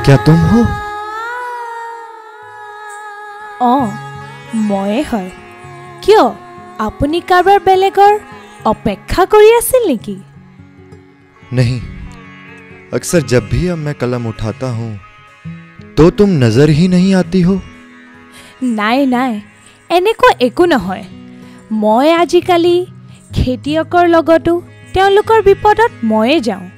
क्या तुम हो? मये है। क्यों आपुनी कारबार बेलेगर अपेक्षा करी आसिल नेकी? नहीं, अक्सर जब भी अब मैं कलम उठाता हूँ तो तुम नजर ही नहीं आती हो। नाई नाई एनेको एकु नहय। मैं आजिकाली खेतियकर लगतो तेओलोकर विपदत मये जाऊं।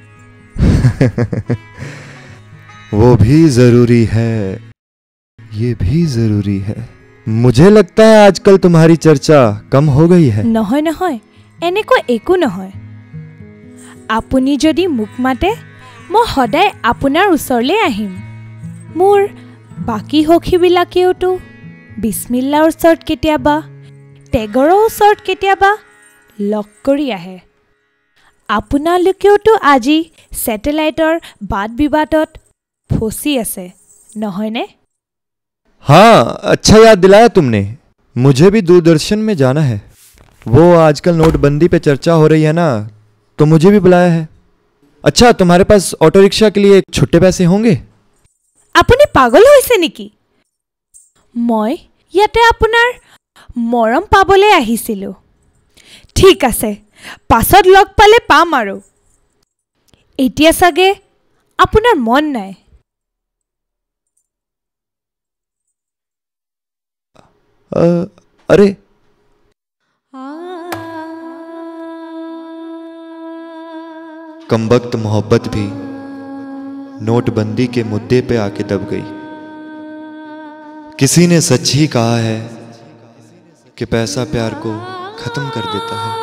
वो भी जरूरी है, ये भी जरूरी है। मुझे लगता है आजकल तुम्हारी चर्चा कम हो गई है। নহয় নহয় एनेको एकु নহয়। आपुनी जदि मुक माते मैं सदाय आपुनार उसरले आहिम। मोर बाकी सखीबिलाकेओतो बिस्मिल्लार उसरत केतियाबा टेगৰৰ उसरत केतियाबा लग करि आहे। आपुनालोकेओतो আজি सैटेलाइटर बात विवादत फसी आसे নহয়নে? हाँ, अच्छा याद दिलाया तुमने। मुझे भी दूरदर्शन में जाना है। वो आजकल नोटबंदी पे चर्चा हो रही है ना, तो मुझे भी बुलाया है। अच्छा, तुम्हारे पास ऑटो रिक्शा के लिए छुट्टे पैसे होंगे? आपुनी पागल होइसे नेकी? मैं याते आपुनार मरम पाबले आहिसिलो। ठीक आसे, पाছত लग पाले पाम आरो। एतिया सागे आपुनार मन नाय। अरे कमबख्त मोहब्बत भी नोटबंदी के मुद्दे पे आके दब गई। किसी ने सच ही कहा है कि पैसा प्यार को खत्म कर देता है।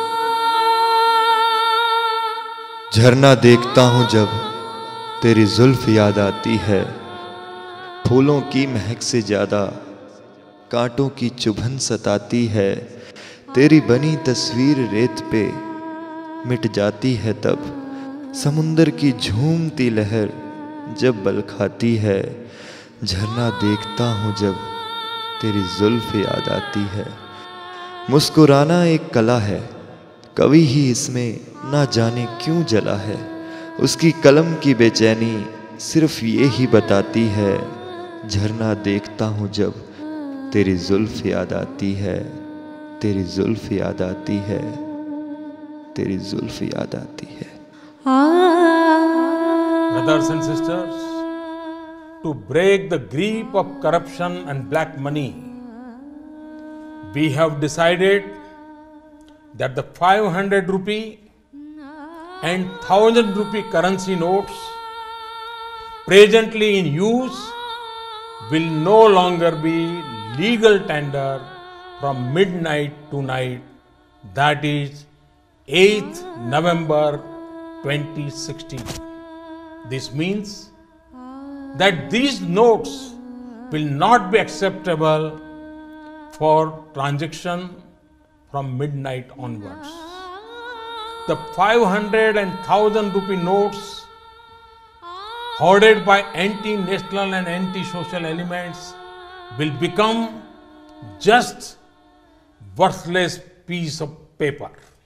झरना देखता हूं जब तेरी जुल्फ याद आती है। फूलों की महक से ज्यादा कांटों की चुभन सताती है। तेरी बनी तस्वीर रेत पे मिट जाती है तब। समुंदर की झूमती लहर जब बल खाती है। झरना देखता हूँ जब तेरी जुल्फ याद आती है। मुस्कुराना एक कला है, कवि ही इसमें ना जाने क्यों जला है। उसकी कलम की बेचैनी सिर्फ ये ही बताती है। झरना देखता हूँ जब तेरी जुल्फ याद आती है। तेरी जुल्फ याद आती है। तेरी जुल्फ याद आती है। Brothers and sisters, to break the grip of corruption and black money, we have decided that the 500 rupee and 1000 rupee currency notes presently in use will no longer be legal tender from midnight tonight, that is 8th November 2016. This means that these notes will not be acceptable for transaction from midnight onwards. The 500 and 1000 rupee notes hoarded by anti-national and anti-social elements will become just worthless piece of paper.